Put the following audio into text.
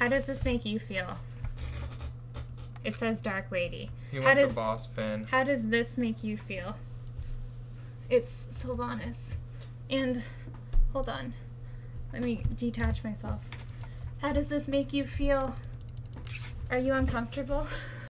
How does this make you feel? It says Dark Lady. He wants a boss pin. How does this make you feel? It's Sylvanas. And, hold on. Let me detach myself. How does this make you feel? Are you uncomfortable?